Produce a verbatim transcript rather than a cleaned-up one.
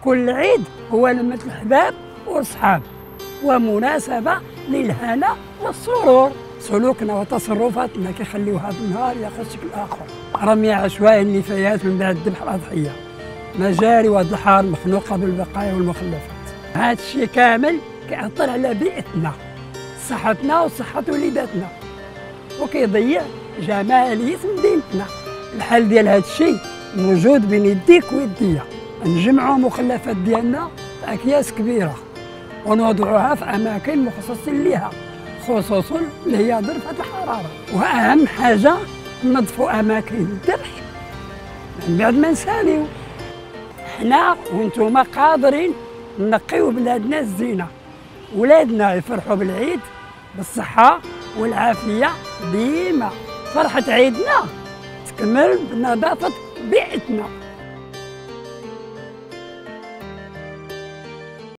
كل عيد هو لمة الحباب والصحاب ومناسبة للهنا والسرور. سلوكنا وتصرفاتنا كيخليو هذا النهار ياخذ شكل آخر. رمي عشوائي النفايات من بعد ذبح الأضحية، مجاري وهذا الحار مخنوقة بالبقايا والمخلفات. هذا الشيء كامل كيأثر على بيئتنا، صحتنا وصحة وليداتنا، وكيضيع جمالية مدينتنا. الحل ديال هذا الشيء موجود بين يديك ويديا، نجمعوا مخلفات ديالنا في أكياس كبيرة ونوضعوها في أماكن مخصصين لها، خصوصا اللي هي ظرف الحرارة. وأهم حاجة ننظفوا أماكن الذبح من بعد ما نساليو. حنا وانتوما قادرين نقيو بلادنا الزينة، ولادنا يفرحوا بالعيد بالصحة والعافية ديما. فرحة عيدنا تكمل بنظافة بيئتنا.